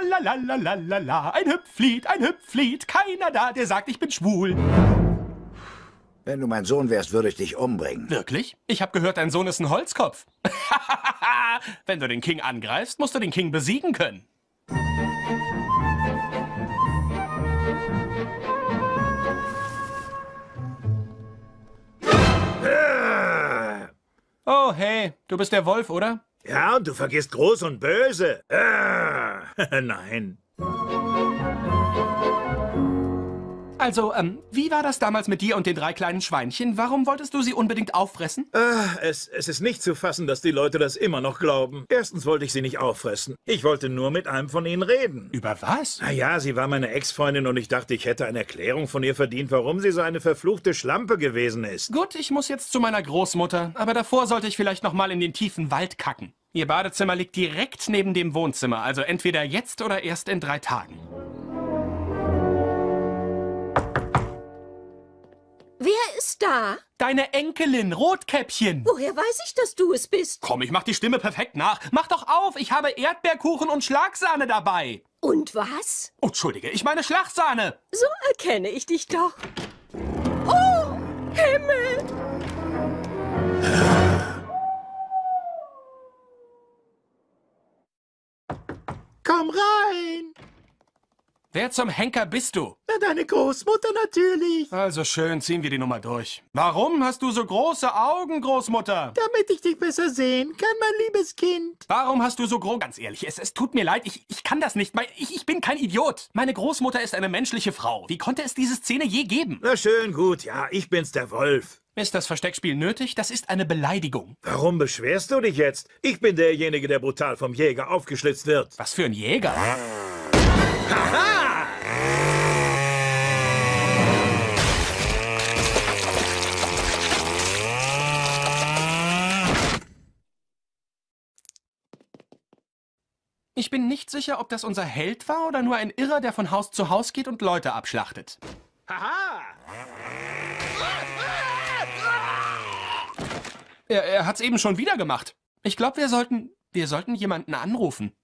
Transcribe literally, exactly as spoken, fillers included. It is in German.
Tralalalala, ein Hüpflied, ein Hüpflied, keiner da, der sagt, ich bin schwul. Wenn du mein Sohn wärst, würde ich dich umbringen. Wirklich? Ich habe gehört, dein Sohn ist ein Holzkopf. Wenn du den King angreifst, musst du den King besiegen können. Oh, hey, du bist der Wolf, oder? Ja, und du vergisst groß und böse. Ah, nein. Also, ähm, wie war das damals mit dir und den drei kleinen Schweinchen? Warum wolltest du sie unbedingt auffressen? Ah, es, es ist nicht zu fassen, dass die Leute das immer noch glauben. Erstens wollte ich sie nicht auffressen. Ich wollte nur mit einem von ihnen reden. Über was? Na ja, sie war meine Ex-Freundin und ich dachte, ich hätte eine Erklärung von ihr verdient, warum sie so eine verfluchte Schlampe gewesen ist. Gut, ich muss jetzt zu meiner Großmutter, aber davor sollte ich vielleicht noch mal in den tiefen Wald kacken. Ihr Badezimmer liegt direkt neben dem Wohnzimmer, also entweder jetzt oder erst in drei Tagen. Wer ist da? Deine Enkelin, Rotkäppchen. Woher weiß ich, dass du es bist? Komm, ich mach die Stimme perfekt nach. Mach doch auf, ich habe Erdbeerkuchen und Schlagsahne dabei. Und was? Oh, Entschuldige, ich meine Schlagsahne. So erkenne ich dich doch. Oh, Himmel! Komm rein! Wer zum Henker bist du? Na, deine Großmutter natürlich. Also schön, ziehen wir die Nummer durch. Warum hast du so große Augen, Großmutter? Damit ich dich besser sehen kann, mein liebes Kind. Warum hast du so groß... Ganz ehrlich, es, es tut mir leid, ich, ich kann das nicht. Ich, ich bin kein Idiot. Meine Großmutter ist eine menschliche Frau. Wie konnte es diese Szene je geben? Na schön, gut, ja, ich bin's, der Wolf. Ist das Versteckspiel nötig? Das ist eine Beleidigung. Warum beschwerst du dich jetzt? Ich bin derjenige, der brutal vom Jäger aufgeschlitzt wird. Was für ein Jäger? Haha! Ich bin nicht sicher, ob das unser Held war oder nur ein Irrer, der von Haus zu Haus geht und Leute abschlachtet. Haha! Er, er hat's eben schon wieder gemacht. Ich glaube, wir sollten, wir sollten jemanden anrufen.